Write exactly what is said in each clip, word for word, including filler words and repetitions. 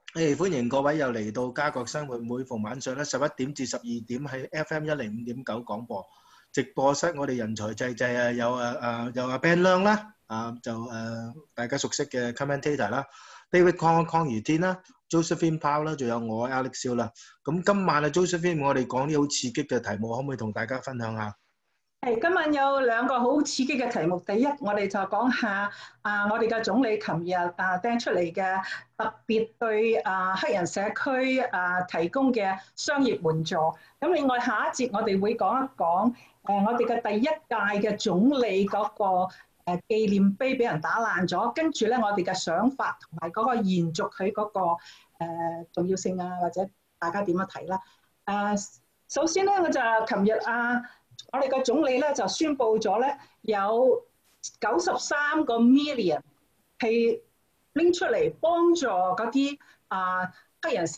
誒，歡迎各位又嚟到家國生活，每逢晚上咧十一點至十二點喺 F M 一零五點九廣播直播室，我哋人才濟濟啊，有啊啊有阿 Ben 亮啦，啊就誒大家熟悉嘅 commentator 啦 ，David Kong 康如天啦 ，Josephine Powell 啦，仲有我 Alex Siu 啦。咁今晚啊 Josephine，我哋講啲好刺激嘅題目，可唔可以同大家分享下？ 係，今晚有兩個好刺激嘅題目。第一，我哋就講下啊，我哋嘅總理琴日啊掟出嚟嘅特別對啊黑人社區啊提供嘅商業援助。咁另外下一節我哋會講一講誒我哋嘅第一屆嘅總理嗰個誒紀念碑俾人打爛咗，跟住咧我哋嘅想法同埋嗰個延續佢嗰個誒重要性啊，或者大家點樣睇啦？誒，首先咧我就琴日啊。我哋個總理咧就宣布咗咧有九十三個 million 係拎出嚟幫助嗰啲啊黑人社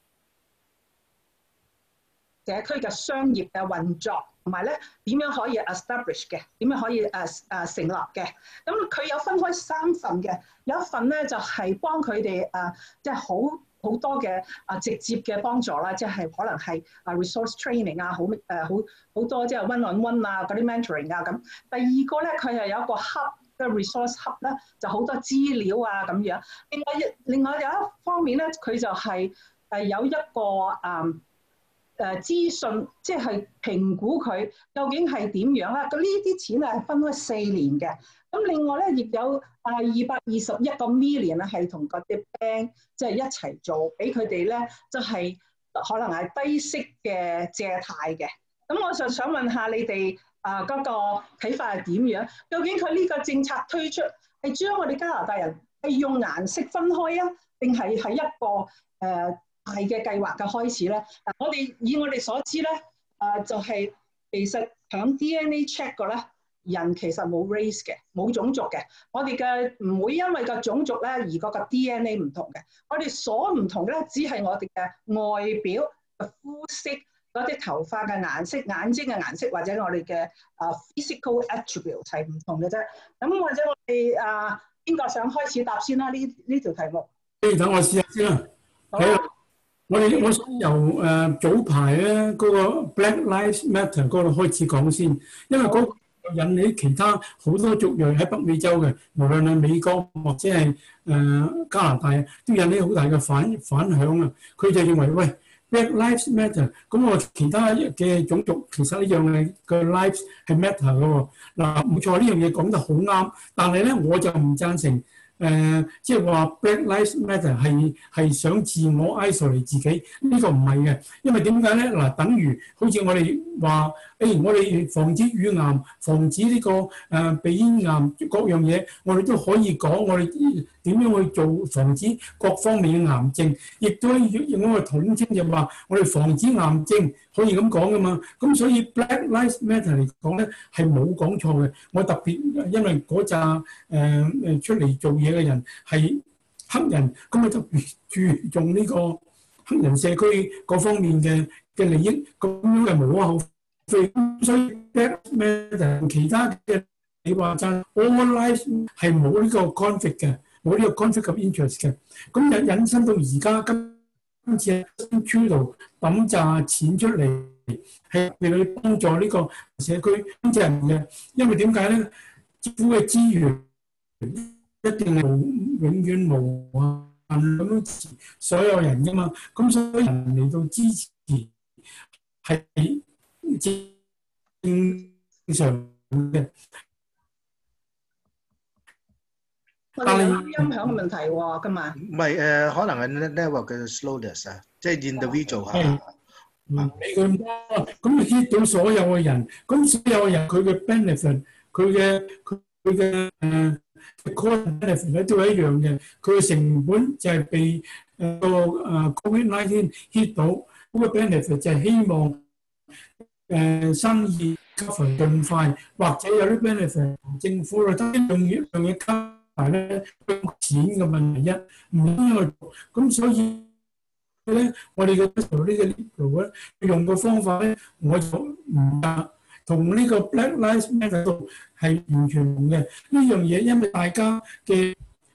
區嘅商業嘅運作，同埋咧點樣可以 establish 嘅，點樣可以誒誒成立嘅。咁佢有分開三份嘅，有一份咧就係幫佢哋誒即係好。好多嘅啊直接嘅幫助啦，即係可能係啊 resource training 啊，好誒好好多即係 one on one 啊嗰啲 mentoring 啊咁。第二個咧，佢係有一個 hub 嘅 resource hub 咧，就好多資料啊咁樣。另外一另外有一方面咧，佢就係誒有一個啊誒資訊，即係評估佢究竟係點樣啦。咁呢啲錢係分開四年嘅。咁另外咧，亦有啊二百二十一個 million 咧，係同嗰啲 bank 即係一齊做，俾佢哋咧，就係可能係低息嘅借貸嘅。咁我就想問下你哋啊嗰個睇法係點樣？究竟佢呢個政策推出係將我哋加拿大人係用顏色分開啊，定係係一個誒、呃、大嘅計劃嘅開始咧？嗱，我哋以我哋所知咧，啊、呃、就係、是、其實響 D N A check 個咧。人其實冇 race 嘅，冇種族嘅。我哋嘅唔會因為個種族咧而嗰個 D N A 唔同嘅。我哋所唔同咧，只係我哋嘅外表嘅膚色、嗰啲頭髮嘅顏色、眼睛嘅顏色，或者我哋嘅啊 physical attribute 係唔同嘅啫。咁或者我哋啊邊個想開始答先啦？呢呢條題目。 誒，等我試下先啦。好啊。我哋我想由誒、呃、早排咧嗰個 Black Lives Matter 嗰度開始講先，因為嗰、那個引起其他好多族裔喺北美洲嘅，無論係美國或者係誒、呃、加拿大，都引起好大嘅反反響啊！佢就認為喂 Black Lives Matter，咁我其他嘅種族其實一樣嘅個 lives 係 matter 嘅喎。嗱，冇錯，呢樣嘢講得好啱，但係咧我就唔贊成。誒、呃，即係話 Black Lives Matter 係係想自我 isolate 自己，呢、這個唔係嘅，因為點解咧？嗱，等於好似我哋話，誒、哎，我哋防止乳癌、防止呢、這個誒、呃、鼻咽癌各樣嘢，我哋都可以講，我哋點樣去做防止各方面嘅癌症，亦都用一個統稱就話，我哋防止癌症可以咁講噶嘛。咁所以 Black Lives Matter 嚟講咧係冇講錯嘅。我特別因為嗰紮誒誒出嚟做嘢嘅人係黑人，咁啊特別注重呢個黑人社區各方面嘅嘅利益，咁樣係無可厚非。所以 Black Matter 其他嘅你話齋 all lives 係冇呢個 conflict 嘅，冇呢個 conflict of interest 嘅。咁引引申到而家今今次喺 Trudeau 抌炸錢出嚟，係為佢幫助呢個社區經濟人嘅，因為點解咧？政府嘅資源一定係永遠無限咁樣支持所有人㗎嘛，咁所有人嚟到支持係正常嘅。 我哋有音響嘅問題喎，今日。 唔係誒，可能係 network 嘅 slowness 啊，即係 individual 嚇。 唔理佢咁多，咁 hit 到所有嘅人，咁所有人佢嘅 benefit，佢嘅佢佢嘅誒。cost benefit 咧都係一樣嘅，佢嘅成本就係被誒個誒 covid 十九 hit 到，嗰個 benefit 就係希望誒生意 cover 盡快，或者有啲 benefit 政府咧都用樣嘢加埋咧錢嘅問題一，唔應該做，咁所以咧我哋嘅呢個 legal 咧用嘅方法咧我就唔得。同呢個 Black Lives Matter 係完全唔同嘅呢樣嘢，因為大家嘅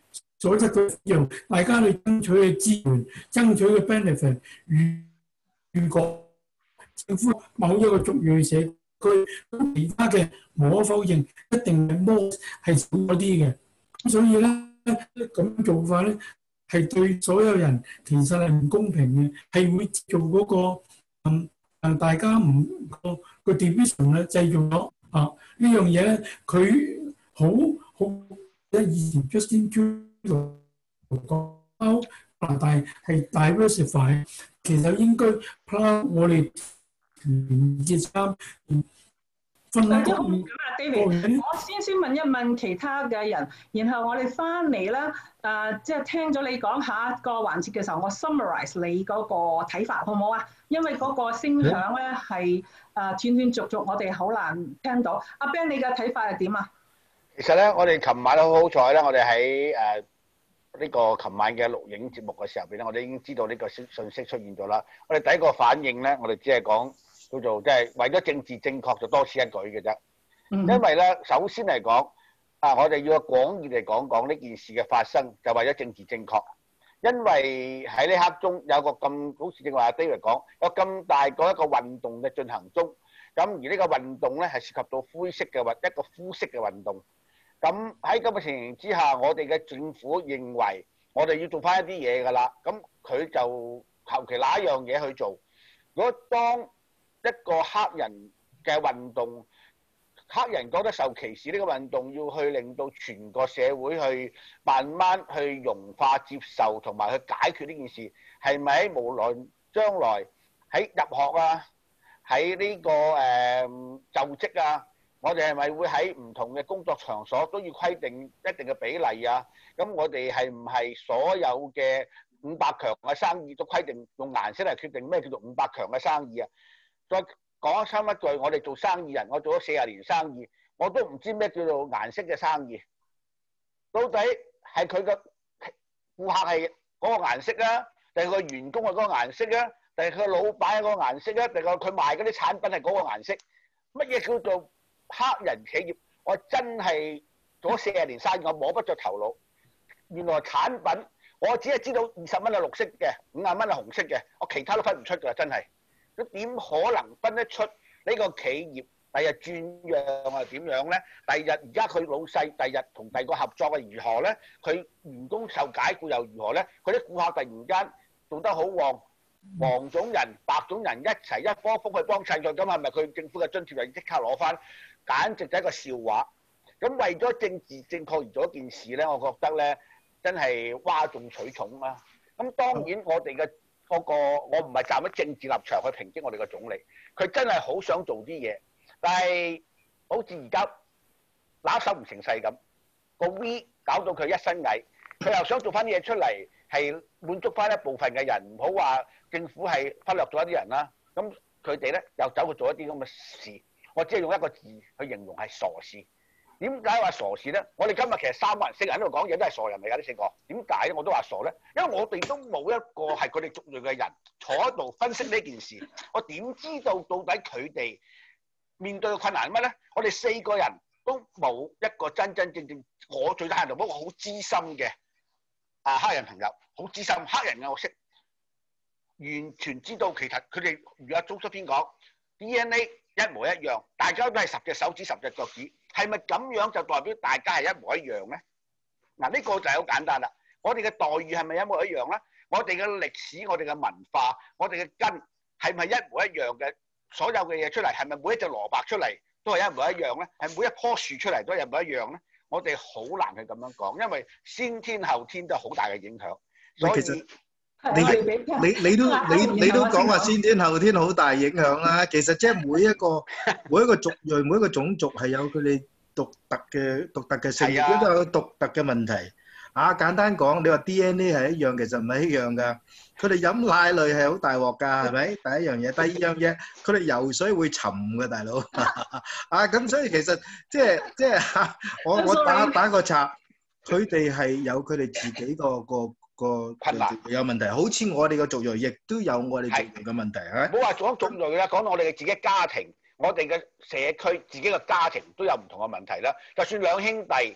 所得嘅一樣，大家去爭取嘅資源、爭取嘅 benefit。如果政府某一個族裔社區，其他嘅無可否認，一定係more係少咗啲嘅。咁所以咧，咁做法咧係對所有人其實係唔公平嘅，係會做嗰個嗯誒大家唔個個 division 咧製造咗啊呢樣嘢咧，佢好好咧以前 Justin Trudeau講加拿大係 diversify， 其實應該 plan 我哋團結三分咁好咁啊 ，David，我先先問一問其他嘅人，然後我哋翻嚟啦。誒，即係聽咗你講下一個環節嘅時候，我 summarize 你嗰個睇法，好唔好啊？因為嗰個聲響咧係誒斷斷續續，我哋好難聽到。阿 Ben，你嘅睇法係點啊？ 其實咧，我哋琴晚都好好彩咧，我哋喺誒呢個琴晚嘅錄影節目嘅時候邊咧，我哋已經知道呢個信信息出現咗啦。我哋第一個反應咧，我哋只係講叫做即係為咗政治正確就多此一舉嘅啫。因為咧，首先嚟講，啊，我哋要廣義嚟講講呢件事嘅發生，就為咗政治正確。因為喺呢刻中有個咁好似正話阿 David 講，有咁大個一個運動嘅進行中，咁而呢個運動咧係涉及到灰色嘅運一個膚色嘅運動。咁喺咁嘅情形之下，我哋嘅政府認為我哋要做翻一啲嘢㗎啦，咁佢就求其拿一樣嘢去做。如果當一個黑人嘅運動，黑人覺得受歧視呢個運動要去令到全個社會去慢慢去融化接受同埋去解決呢件事，係咪無論將來喺入學啊，喺呢、這個誒、呃、就職啊，我哋係咪會喺唔同嘅工作場所都要規定一定嘅比例啊？咁我哋係唔係所有嘅五百強嘅生意都規定用顏色嚟決定咩叫做五百強嘅生意啊？再講深一句，我哋做生意人，我做咗四十年生意，我都唔知咩叫做顏色嘅生意。到底係佢嘅顧客係嗰個顏色啊，定係個員工係嗰個顏色啊，定係佢老闆係嗰個顏色啊，定係佢賣嗰啲產品係嗰個顏色？乜嘢叫做黑人企業？我真係做咗四十年生意，我摸不着頭腦。原來產品我只係知道二十蚊係綠色嘅，五十蚊係紅色嘅，我其他都分唔出㗎，真係。咁點可能分得出呢個企業第日轉讓係點樣咧？第日而家佢老細第日同第二個合作係如何咧？佢員工受解僱又如何咧？佢啲顧客突然間做得好旺，黃種人、白種人一齊一窩蜂去幫襯佢，咁係咪佢政府嘅津貼就即刻攞翻？簡直就係一個笑話。咁為咗政治正確而做一件事咧，我覺得咧真係嘩眾取寵啦。咁當然我哋嘅嗰個我唔係站喺政治立場去抨擊我哋嘅總理，佢真係好想做啲嘢，但係好似而家拿手唔成勢咁，個 V 搞到佢一身蟻，佢又想做翻啲嘢出嚟，係滿足翻一部分嘅人，唔好話政府係忽略咗一啲人啦。咁佢哋咧又走去做一啲咁嘅事，我只係用一個字去形容係傻事。點解話傻事咧？我哋今日其實三個人四人喺度講嘢都係傻人嚟㗎，呢四個點解咧？我都話傻咧，因為我哋都冇一個係佢哋族裔嘅人坐喺度分析呢件事。我點知道到底佢哋面對嘅困難係乜咧？我哋四個人都冇一個真真正正，我最大限度嗰個好資深嘅啊黑人朋友，好資深黑人嘅我識，完全知道其實佢哋如果中出邊講 D N A 一模一樣，大家都係十隻手指十隻腳趾。係咪咁樣就代表大家係一模一樣咧？嗱，呢個就係好簡單啦。我哋嘅待遇係咪一模一樣咧？我哋嘅歷史、我哋嘅文化、我哋嘅根係咪一模一樣嘅？所有嘅嘢出嚟係咪每一隻蘿蔔出嚟都係一模一樣咧？係每一棵樹出嚟都係一模一樣咧？我哋好難去咁樣講，因為先天後天都好大嘅影響。所以你你你都你你都講話先天後天好大影響啦。其實即係每一個每一個族裔每一個種族係有佢哋獨特嘅獨特嘅性格，都有獨特嘅問題。啊，簡單講，你話 D N A 係一樣，其實唔係一樣㗎。佢哋飲奶類係好大鑊㗎，係咪？第一樣嘢，第二樣嘢，佢哋游水會沉嘅，大佬。啊，咁所以其實即係即係我我打打個岔，佢哋係有佢哋自己個個。個困難有問題，好似我哋嘅族裔亦都有我哋族裔嘅問題，係咪？唔好話講族裔啦，講到我哋嘅自己家庭，我哋嘅社區自己嘅家庭都有唔同嘅問題啦。就算兩兄弟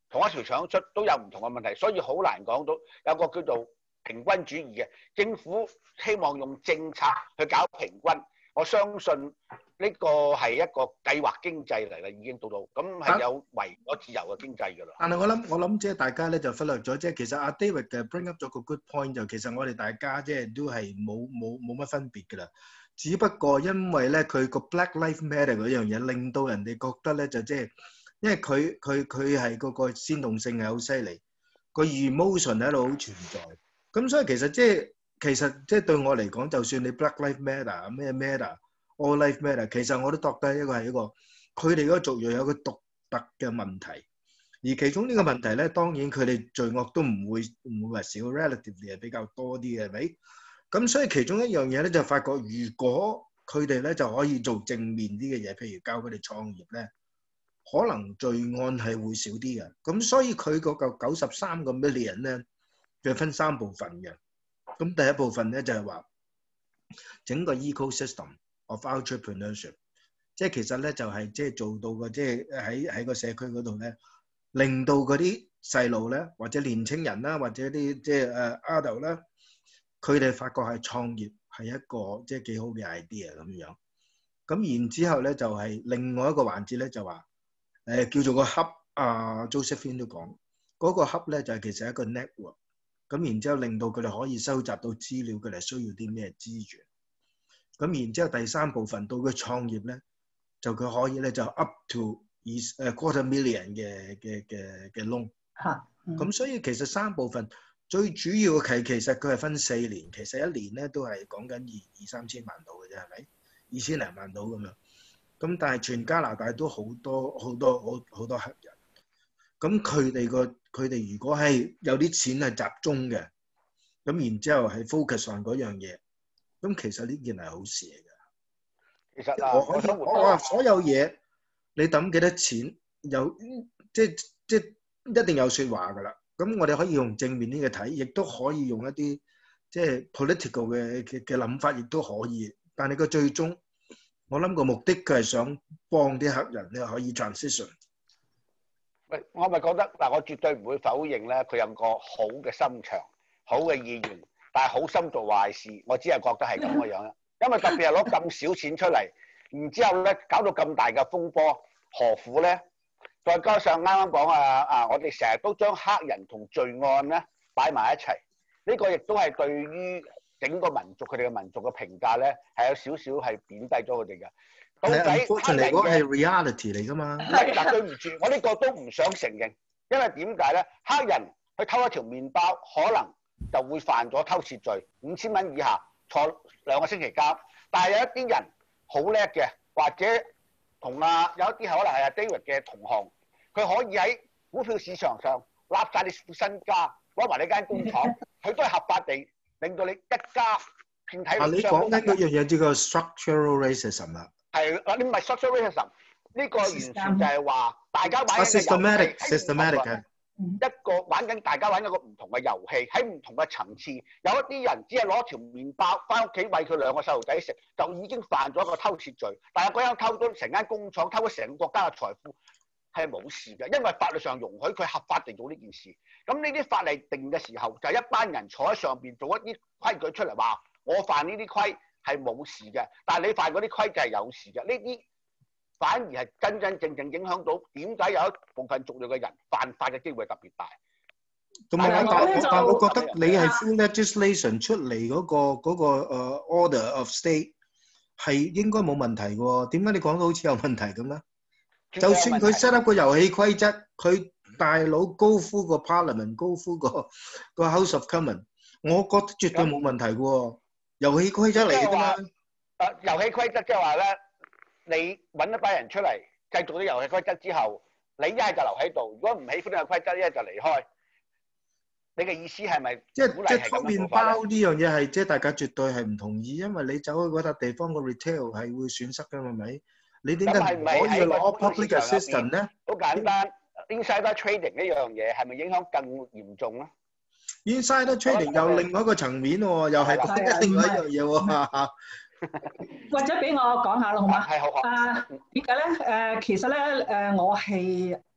同一條腸出都有唔同嘅問題，所以好難講到有個叫做平均主義嘅政府希望用政策去搞平均。我相信呢個係一個計劃經濟嚟啦，已經到到咁係有違咗自由嘅經濟㗎啦。 但係我諗我諗即係大家咧就忽略咗，即係其實阿 David 嘅 bring up 咗個 good point 就其實我哋大家即係都係冇冇冇乜分別㗎啦。只不過因為咧佢個 Black Lives Matter 嗰樣嘢令到人哋覺得咧就即係，因為佢佢佢係嗰個煽動性係好犀利，個 emotion 喺度好存在。咁所以其實即係其實即係對我嚟講，就算你 Black Lives Matter 咩 Matter。All life matter，其實我都覺得一個係一個佢哋嗰個族裔有個獨特嘅問題，而其中呢個問題咧，當然佢哋罪惡都唔會唔會話少 ，relatively 係比較多啲嘅，係咪？咁所以其中一樣嘢咧就發覺，如果佢哋咧就可以做正面啲嘅嘢，譬如教佢哋創業咧，可能罪案係會少啲嘅。咁所以佢嗰個九十三個 million 咧，就分三部分嘅。咁第一部分咧就係話整個 ecosystem。of entrepreneurship， 即係其實咧就係即係做到個即係喺喺個社區嗰度咧，令到嗰啲細路咧或者年青人啦或者啲即係誒 adult 啦，佢哋發覺係創業係一個即係幾好嘅 idea 咁樣。咁然之後咧就係另外一個環節咧就話誒叫做個 hub 啊 Josephine 都講嗰個 hub 咧就係其實係一個 network， 咁然之後令到佢哋可以收集到資料，佢哋需要啲咩資源。咁然之後第三部分到佢創業咧，就佢可以咧就 up to 二誒 quarter million 嘅嘅嘅嘅 loan。嚇。咁所以其實三部分最主要嘅其其實佢係分四年，其實一年咧都係講緊二二三千萬到嘅啫，係咪？二千零萬到咁樣。咁但係全加拿大都好多好多好好多客人。咁佢哋個佢哋如果係有啲錢係集中嘅，咁然之後係 focus on 嗰樣嘢。咁其實呢件係好事嚟㗎。 其實啊， 我可以我話所有嘢，你抌幾多錢，有即即一定有説話㗎啦。咁我哋可以用正面啲嘅睇，亦都可以用一啲即係 political 嘅嘅嘅諗法，亦都可以。但係個最終，我諗個目的佢係想幫啲客人咧可以 transition。 喂，我咪覺得嗱，我絕對唔會否認咧，佢有個好嘅心腸、好嘅意願。但係好心做壞事，我只係覺得係咁嘅樣啦。因為特別係攞咁少錢出嚟，然之後咧搞到咁大嘅風波，何苦咧？再加上啱啱講啊啊，我哋成日都將黑人同罪案咧擺埋一齊，呢、這個亦都係對於整個民族佢哋嘅民族嘅評價咧係有少少係貶低咗佢哋嘅。到底黑人嘅係 reality 嚟㗎嘛？ 嗱，對唔住，我呢個都唔想承認，因為點解咧？黑人去偷一條麵包，可能就會犯咗偷竊罪，五千蚊以下坐兩個星期監。但係有一啲人好叻嘅，或者同啊有一啲係可能係阿 David 嘅同行，佢可以喺股票市場上立晒你身家，攞埋你間工廠，佢都係合法地令到你一家遍體鱗傷。 啊，你講緊嗰樣嘢叫做 structural racism 啦。 係啊，你唔係 structural racism， 呢個完全就係話大家玩嘅遊戲 systematic，systematic 嘅。 一個玩緊，大家玩一個唔同嘅遊戲，喺唔同嘅層次，有一啲人只係攞條麵包翻屋企餵佢兩個細路仔食，就已經犯咗一個偷竊罪。但係嗰人偷咗成間工廠，偷咗成個國家嘅財富，係冇事嘅，因為法律上容許佢合法地做呢件事。咁呢啲法例定嘅時候，就係一班人坐喺上邊做一啲規矩出嚟，話我犯呢啲規係冇事嘅，但係你犯嗰啲規就係有事嘅。呢啲反而係真真正正影響到點解有一部分族裔嘅人犯法嘅機會特別大。 同埋我但但我覺得你係 full legislation 出嚟嗰個嗰個誒 order of state 係應該冇問題喎。點解你講到好似有問題咁咧？就算佢 set up 個遊戲規則，佢大佬高呼個 parliament， 高呼個個 House of Commons， 我覺得絕對冇問題嘅喎。遊戲規則嚟嘅啫嘛。 誒，遊戲規則即係話咧。你揾一班人出嚟製造啲遊戲規則之後，你一係就留喺度，如果唔喜歡呢個規則，一係就離開。你嘅意思係咪？ 即係即係偷麵包呢樣嘢係即係大家絕對係唔同意，因為你走去嗰笪地方個 retail 係會損失㗎嘛，係咪？你點解唔可以攞 public assistance 咧？ 好簡單 ，insider trading 呢樣嘢係咪影響更嚴重咧 ？insider trading 又另外一個層面喎，又係另外一樣嘢喎。 或者俾我講下咯，好嗎？ 係好。 啊，點解咧？誒，其實咧，誒，我係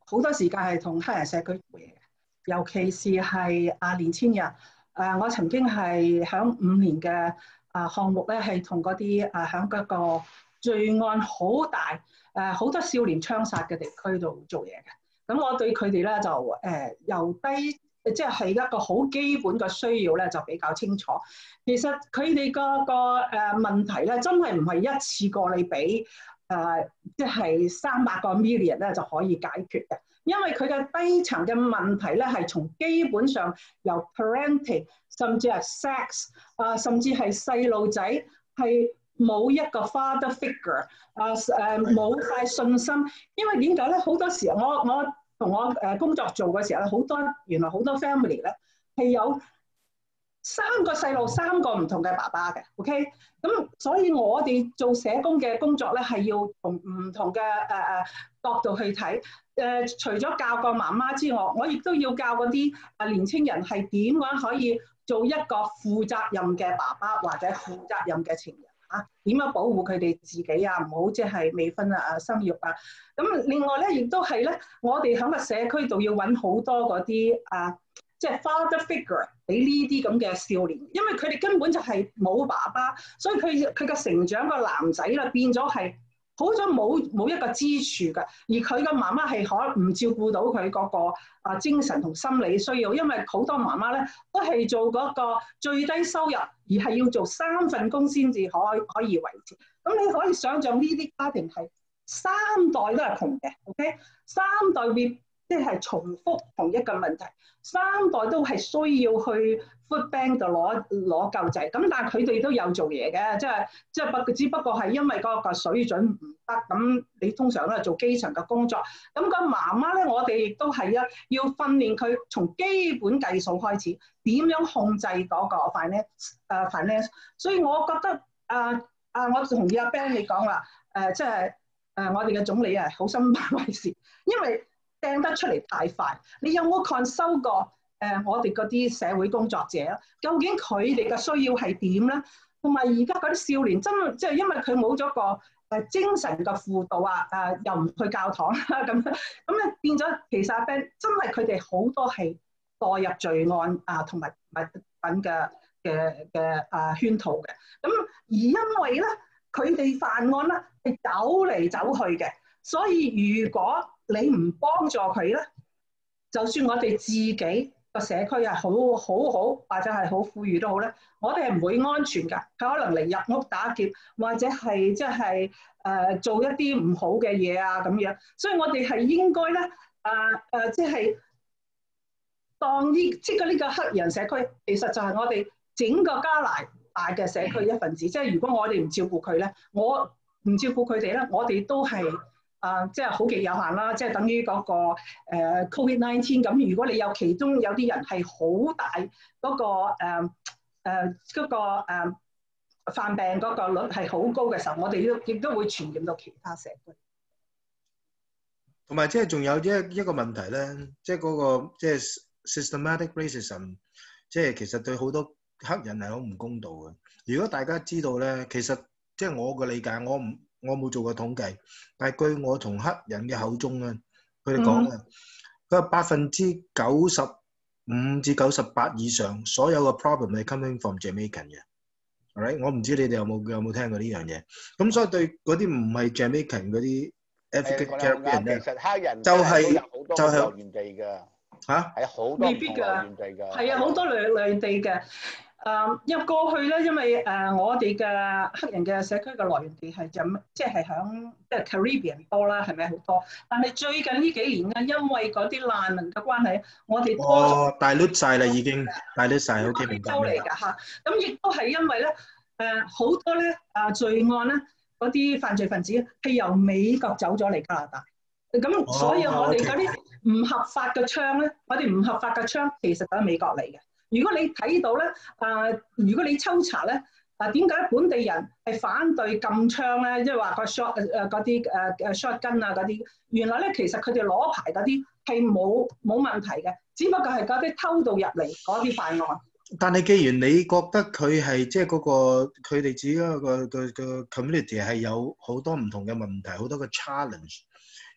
好多時間係同黑人社區做嘢嘅，尤其是係啊年青人。誒，我曾經係響五年嘅啊項目咧，係同嗰啲誒響嗰個罪案好大誒好多少年槍殺嘅地區度做嘢嘅。咁我對佢哋咧就誒由低即係係一個好基本嘅需要咧，就比較清楚。其實佢哋個個誒問題咧，真係唔係一次過你俾誒即係三百個 million 咧就可以解決嘅。因為佢嘅低層嘅問題咧，係從基本上由 parenting 甚至係 sex 啊，甚至係細路仔係冇一個 father figure 啊誒冇晒信心。因為點解咧？好多時候我我同我誒工作做嘅時候咧，好多原來好多 family 咧係有三個細路，三個唔同嘅爸爸嘅 ，OK？咁所以我哋做社工嘅工作咧，係要從唔同嘅誒誒角度去睇。誒、呃，除咗教個媽媽之外，我亦都要教嗰啲誒年青人係點樣可以做一個負責任嘅爸爸或者負責任嘅情人啊？點樣保護佢哋自己啊？唔好即係未婚啊、生育啊。咁另外咧，亦都係咧，我哋喺個社區度要揾好多嗰啲啊。即係 father figure 俾呢啲咁嘅少年，因為佢哋根本就係冇爸爸，所以佢佢嘅成長個男仔啦變咗係好咗冇冇一個支柱㗎，而佢嘅媽媽係可唔照顧到佢嗰個啊精神同心理需要，因為好多媽媽咧都係做嗰個最低收入，而係要做三份工先至可可以維持。咁你可以想象呢啲家庭係三代都係窮嘅 ，OK？ 三代會即係重複同一個問題。三代都係需要去 food bank 度攞攞救濟，咁但係佢哋都有做嘢嘅，即係即係不只不過係因為嗰個水準唔得，咁你通常都係做基層嘅工作。咁個媽媽咧，我哋亦都係啊，要訓練佢從基本計數開始，點樣控制嗰個 finance 誒 finance。所以我覺得啊啊，我同意阿 Ben 你講話誒，即係誒我哋嘅總理係好心辦壞事，因為掟得出嚟太快，你有冇 consult 過誒、呃、我哋嗰啲社會工作者啊？究竟佢哋嘅需要係點咧？同埋而家嗰啲少年真係即係因為佢冇咗個誒精神嘅輔導啊，誒、呃、又唔去教堂啦咁，咁咧變咗其實阿 Ben 真係佢哋好多係墮入罪案啊，同埋物品嘅嘅嘅誒圈套嘅。咁而因為咧佢哋犯案咧係走嚟走去嘅，所以如果你唔幫助佢咧，就算我哋自己個社區係好好好或者係好富裕都好咧，我哋係唔會安全㗎。佢可能嚟入屋打劫，或者係即係誒做一啲唔好嘅嘢啊咁樣。所以我哋係應該咧誒誒，即係當呢即係呢個黑人社區，其實就係我哋整個加拿大嘅社區一份子。即係如果我哋唔照顧佢咧，我唔照顧佢哋咧，我哋都係。啊，即係好極有限啦，即係等於嗰個誒 Covid nineteen 咁。如果你有其中有啲人係好大嗰個誒誒嗰個誒犯病嗰個率係好高嘅時候，我哋都亦都會傳染到其他社區。 同埋即係仲有一一個問題咧，即係嗰個即係 systematic racism，即係其實對好多黑人係好唔公道嘅。如果大家知道咧，其實即係我嘅理解，我唔。我冇做過統計，但係據我從黑人嘅口中咧，佢哋講嘅，佢話百分之九十五至九十八以上所有嘅 problem 係 coming from Jamaican 嘅 ，alright？ 我唔知你哋有冇有冇聽過呢樣嘢？咁所以對嗰啲唔係 Jamaican 嗰啲 African Caribbean 咧， 其實黑人就係就係來源地㗎嚇，係好多未必㗎， 來源地㗎， 係啊，好多來來源地嘅。誒，因為過去咧，因為誒我哋嘅黑人嘅社區嘅來源地係就即係響即係 Caribbean 多啦，係咪好多？但係最近呢幾年咧，因為嗰啲難民嘅關係，我哋多哦大率曬啦，已經大率曬，好明白。 州嚟㗎嚇，咁亦都係因為咧誒好多咧啊罪案咧嗰啲犯罪分子係由美國走咗嚟加拿大，咁所以我哋嗰啲唔合法嘅槍咧，我哋唔合法嘅槍其實都係美國嚟嘅。如果你睇到咧，啊、呃，如果你抽查咧，啊點解本地人係反對禁槍咧？即係話個 shot 誒嗰啲誒誒 shotgun 啊嗰啲，原來咧其實佢哋攞牌嗰啲係冇冇問題嘅，只不過係嗰啲偷渡入嚟嗰啲犯案。 但係既然你覺得佢係即係嗰個佢哋自己個個個 community 係有好多唔同嘅問題，好多嘅 challenge，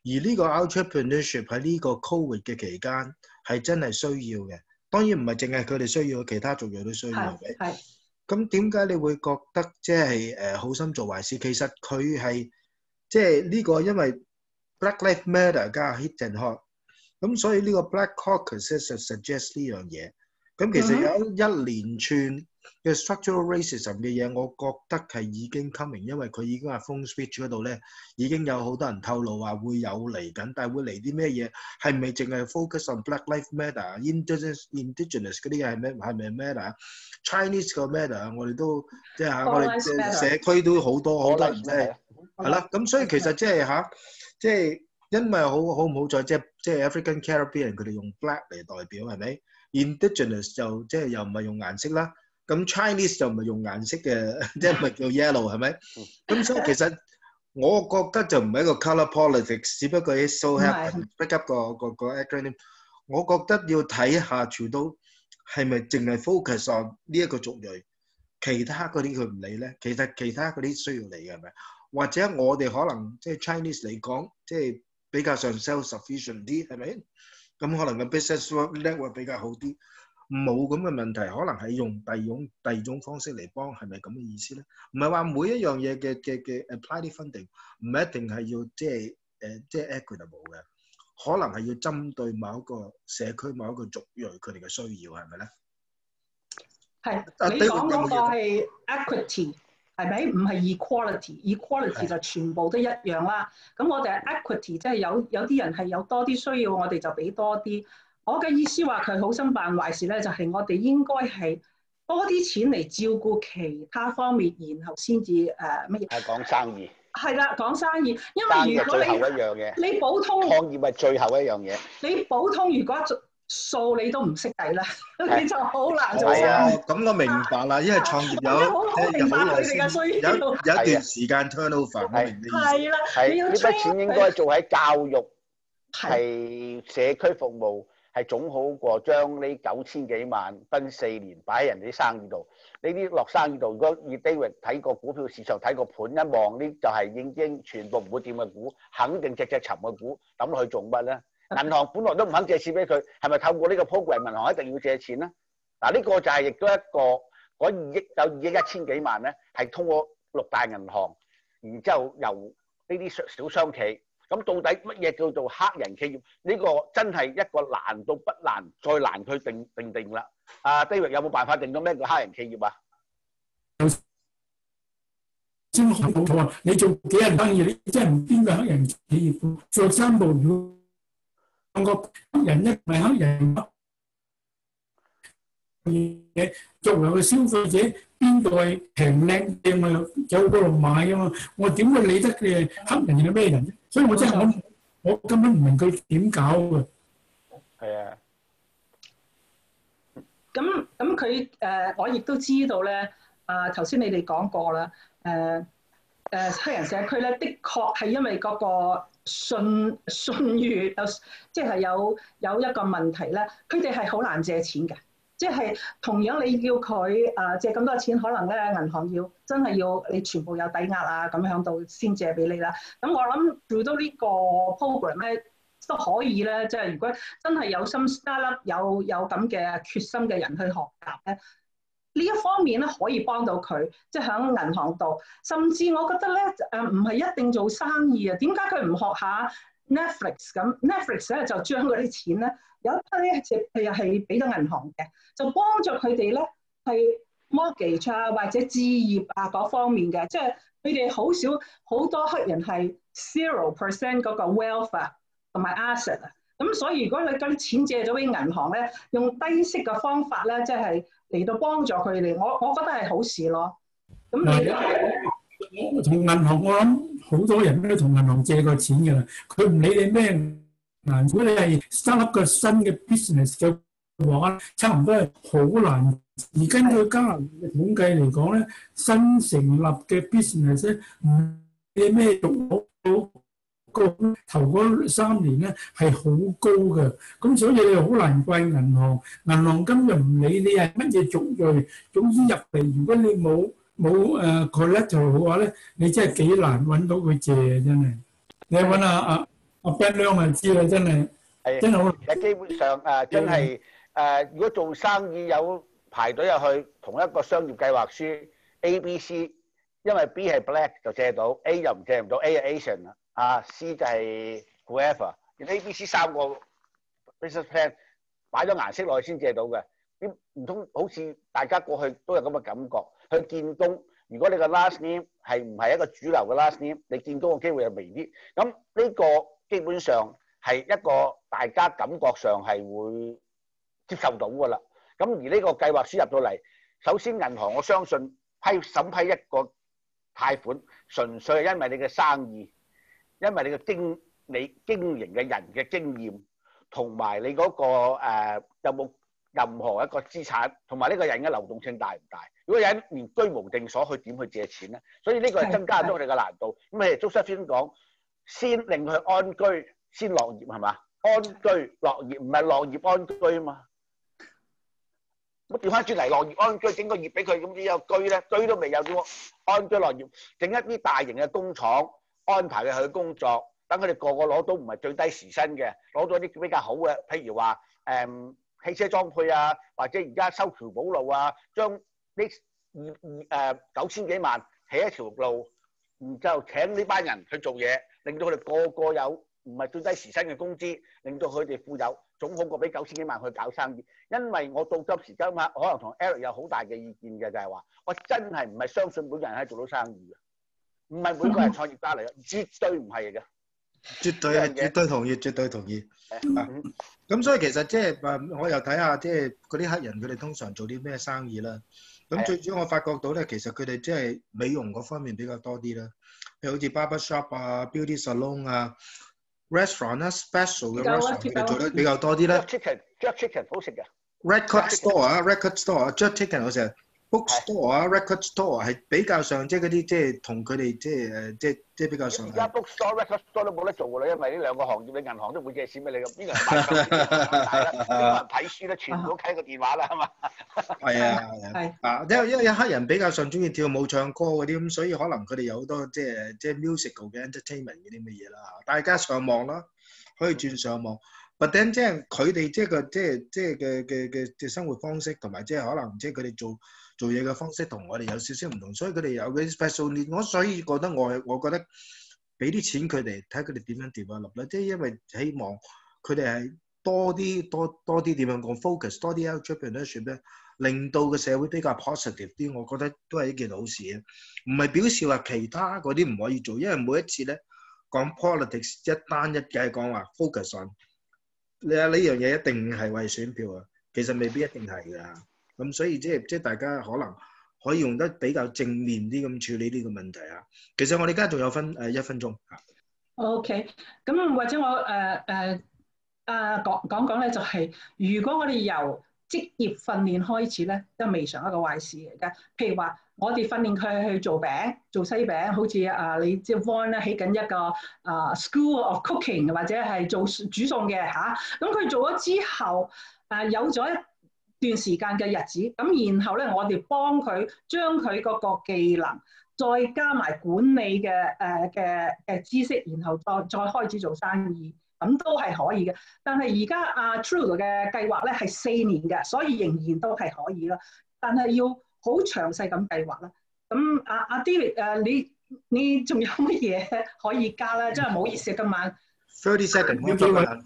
而呢個 entrepreneurship 喺呢個 Covid 嘅期間係真係需要嘅。當然唔係淨係佢哋需要，其他族裔都需要嘅。 係。 咁點解你會覺得即係誒好心做壞事？其實佢係即係呢個因為 Black Lives Matter 加 Hit and Hot，咁所以呢個 Black Caucus 就 suggest 呢樣嘢。咁其實有一連串嘅 structural racism 嘅嘢，我覺得係已經 coming，因為佢已經話 phone speech 嗰度咧已經有好多人透露話會有嚟緊，但係會嚟啲咩嘢？係咪淨係 focus on Black Lives Matter、Indigenous Indigenous 嗰啲嘢係咩？係咪 matter？Chinese 個 matter， 我哋都即係嚇，我哋社區都好多好多人即係係啦。咁所以其實即係嚇，即係因為好好唔好在即係即係 African Caribbean 佢哋用 black 嚟代表係咪 ？Indigenous 就即係又唔係用顏色啦。咁 Chinese 就唔係用顏色嘅，即係唔係叫 yellow 係咪？咁所以其實我覺得就唔係一個 colour politics， 只不過係 so happen pick up 個個個 acronym。我覺得要睇下全都係咪淨係 focus on 呢一個族裔，其他嗰啲佢唔理咧。其實其他嗰啲需要嚟嘅係咪？或者我哋可能即係 Chinese 嚟講，即係比較上 self-sufficient 啲係咪？咁可能個 business network 比較好啲。冇咁嘅問題，可能係用第二種第二種方式嚟幫，係咪咁嘅意思咧？唔係話每一樣嘢嘅嘅嘅 apply 啲 funding， 唔一定係要即係誒即係 equitable 嘅，可能係要針對某一個社區、某一個族裔佢哋嘅需要，係咪咧？ 係，你講嗰個係 equity 係咪？唔係 equality，equality 就全部都一樣啦。咁我哋 equity 即係有有啲人係有多啲需要，我哋就俾多啲。我嘅意思話佢好心辦壞事咧，就係我哋應該係多啲錢嚟照顧其他方面，然後先至誒乜嘢？係講生意。係啦，講生意，因為如果你最後一樣嘢， 你普通創業係最後一樣嘢。你普通如果數你都唔識計啦，你就好難做生意。 咁我明白啦，因為創業有即係好耐先有有有一段時間 turnover， 我明你意思。 係啦， 係呢筆錢應該做喺教育，係社區服務。係總好過將呢九千幾萬分四年擺喺人哋啲生意度。呢啲落生意度，如果以 David 睇個股票市場睇個盤一望，呢就係已經全部唔會掂嘅股，肯定隻隻沉嘅股，抌落去做乜咧？銀行本來都唔肯借錢俾佢，係咪透過呢個 program 銀行一定要借錢咧？嗱，呢個就係亦都一個嗰二億有二億一千幾萬咧，係通過六大銀行，然之後由呢啲小商企。咁到底乜嘢叫做黑人企業？呢個真係一個難到不難，再難去定定定啦。阿 David 有冇辦法定到咩叫黑人企業啊？ 先冇錯啊！你做幾人生意，你真係唔邊個黑人企業？做三步如兩個黑人，一唔係黑人嘢，作為個消費者，邊度係平靚嘅咪走嗰度買啊嘛？我點會理得你係黑人定係咩人啫？所以我真係我我根本唔明佢點搞嘅。 係啊。 咁咁佢誒，我亦都知道咧。啊，頭先你哋講過啦。誒誒，黑人社區咧，的確係因為嗰個信信譽有，即係有有一個問題咧。佢哋係好難借錢嘅。即係同樣你叫佢誒借咁多錢，可能咧銀行要真係要你全部有抵押啊，咁樣到先借俾你啦。咁我諗做到呢個 program 咧都可以咧，即係如果真係有心 startup 有有咁嘅決心嘅人去學習咧，呢一方面咧可以幫到佢，即係喺銀行度。甚至我覺得咧誒唔係一定做生意啊，點解佢唔學下 Netflix 咁 ？Netflix 咧就將嗰啲錢咧有一批咧係又係俾到銀行嘅。就幫助佢哋咧，係 mortgage 啊或者置業啊嗰方面嘅，即係佢哋好少好多黑人係 zero percent 嗰個 wealth 啊同埋 asset 啊，咁所以如果你嗰啲錢借咗俾銀行咧，用低息嘅方法咧，即係嚟到幫助佢哋，我我覺得係好事咯。咁你我同銀行，我諗好多人都同銀行借過錢㗎啦，佢唔理你咩銀，如果你係 start up 個新嘅 business 嘅話差唔多係好難，而根據加拿大嘅統計嚟講咧，新成立嘅 business 咧，唔理咩做好個頭嗰三年咧係好高嘅，咁所以你好難怪銀行，銀行根本唔理你係乜嘢族裔，總之入嚟，如果你冇冇誒 collateral嘅話咧，你真係幾難揾到佢借，真係。你揾下阿阿 Ben 兩咪知啦，真係真係好。 係基本上誒，真係誒，如果做生意有排隊入去，同一個商業計劃書 A、B、C， 因為 B 係 black 就借到 ，A 又唔借唔到 ，A 係 Asian 啦，啊 C 就係 whoever， A、B、C 三個 business plan 擺咗顏色落去先借到嘅。點唔通好似大家過去都有咁嘅感覺？去見工，如果你個 last name 係唔係一個主流嘅 last name， 你見工嘅機會係微啲。咁呢個基本上係一個大家感覺上係會接受到㗎啦。咁而呢個計劃書入到嚟，首先銀行我相信批審批一個貸款，純粹係因為你嘅生意，因為你嘅經你經營嘅人嘅經驗，同埋你嗰、那個、呃、有冇任何一個資產，同埋呢個人嘅流動性大唔大？如果有人連居無定所，佢點去借錢咧？所以呢個係增加咗我哋嘅難度。咁誒，Josephine講，先令佢安居，先樂業係嘛？安居樂業唔係樂業安居啊嘛。我調翻轉嚟，樂業安居，整個業俾佢，咁點有居咧？居都未有點安居樂業，整一啲大型嘅工廠安排佢去工作，等佢哋個個攞到唔係最低時薪嘅，攞到啲比較好嘅，譬如話誒、嗯、汽車裝配啊，或者而家修橋補路啊，將呢二二誒九千幾萬起一條路，然之後請呢班人去做嘢，令到佢哋個個有唔係最低時薪嘅工資，令到佢哋富有，總好過俾九千幾萬去搞生意。因為我到今時今日，可能同 Eric 有好大嘅意見嘅，就係話我真係唔係相信每個人係做到生意嘅，唔係每個人創業家嚟嘅，絕對唔係嘅。 絕對係，絕對同意，絕對同意。咁、嗯、所以其實即係誒，我又睇下即係嗰啲黑人佢哋通常做啲咩生意啦。咁最主要我發覺到咧，其實佢哋即係美容嗰方面比較多啲啦，譬如好似 barber shop 啊、beauty salon 啊、restaurant 啦、special 嘅 restaurant 佢哋做得比較多啲咧。 Jerk chicken，Jerk chicken 好食嘅。 Record store 啊 ，record store 啊 ，Jerk chicken 好食。bookstore 啊 ，record store 係比較上即係嗰啲即係同佢哋即係誒即係即係比較上。而家 bookstore、record store 都冇得做㗎啦，因為呢兩個行業你銀行都唔會借錢俾你咁，邊個人買手機啦？邊個人睇書咧？全部都睇個電話啦，係嘛？係啊係啊。啊，因為因為有黑人比較上中意跳舞唱歌嗰啲咁，所以可能佢哋有好多即係即係 musical 嘅 entertainment 嗰啲咁嘅嘢啦。大家上網啦，可以轉上網。But then 即係佢哋即係個即係即係嘅嘅嘅嘅生活方式，同埋即係可能即係佢哋做做嘢嘅方式同我哋有少少唔同，所以佢哋有嗰啲 special need。我所以覺得我我覺得俾啲錢佢哋，睇佢哋點樣 develop 啦。即係因為希望佢哋係多啲多多啲點樣講 focus， 多啲 entrepreneurship 咧，令到個社會比較 positive 啲。我覺得都係一件好事啊！唔係表示話其他嗰啲唔可以做，因為每一次咧講 politics 一單一嘅講話 focus on。你話呢樣嘢一定係為選票啊？其實未必一定係㗎。咁所以即係即係大家可能可以用得比較正面啲咁處理呢個問題啊。其實我哋而家仲有分誒一分鐘嚇。OK， 咁或者我誒誒啊講講講咧，就係如果我哋由職業訓練開始咧，都未嘗一個壞事嚟㗎。譬如話，我哋訓練佢去做餅、做西餅，好似啊你即係 Von 咧起緊一個啊 School of Cooking， 或者係做煮餸嘅嚇。咁佢做咗之後，啊有咗一段時間嘅日子，咁然後咧我哋幫佢將佢嗰個技能，再加埋管理嘅誒嘅嘅知識，然後再再開始做生意。咁都係可以嘅，但係而家阿 True 嘅計劃咧係四年嘅，所以仍然都係可以啦。但係要好詳細咁計劃啦。咁阿阿 David 誒，你你仲有乜嘢可以加咧？真係唔好意思，今晚 thirty seconds 要幾個？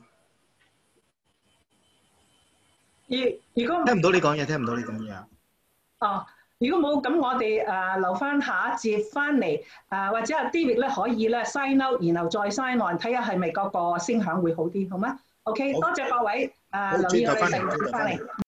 如如果聽唔到你講嘢，聽唔到你講嘢啊！ 哦。如果冇咁，我哋誒留翻下一節翻嚟誒，或者阿 David 咧可以咧 sign out，然後再 sign on，睇下係咪嗰個聲響會好啲，好嗎 ？OK， 多謝各位誒留意我哋成日翻嚟。